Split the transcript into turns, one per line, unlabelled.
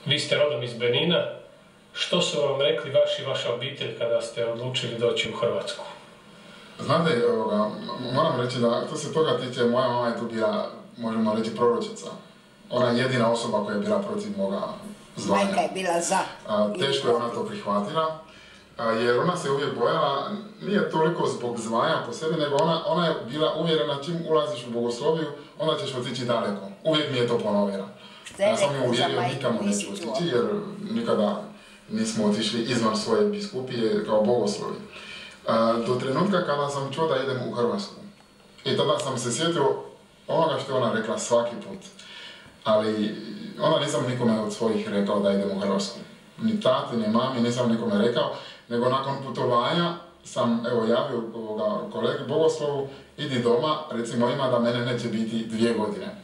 Vi ste rodom iz Benina. Što su vam rekli vaša obitelj kada ste odlučili doći u Hrvatsku?
Znate, moram reći da što se toga tiče, moja mama je tu bila, možemo reći, proročica. Ona je jedina osoba koja je bila protiv moga zvanja.
Majka je bila za.
Teško je ona to prihvatila, jer ona se uvijek bojala, nije toliko zbog zvanja po sebi, nego ona je bila uvjerena čim ulaziš u bogosloviju, onda ćeš otići daleko. Uvijek mi je to ponovila. Ja sam ju uvjerio, nikamo neću otići, jer nikada nismo otišli izvan svoje biskupije kao bogoslovi. Do trenutka kada sam čuo da idem u Hrvatsku. I tada sam se sjetio onoga što je ona rekla svaki put. Ali onda nisam nikome od svojih rekao da idem u Hrvatsku. Ni tati, ni mami nisam nikome rekao, nego nakon putovanja sam javio kolegi bogoslovu, idi doma, recimo ima da mene neće biti 2 godine.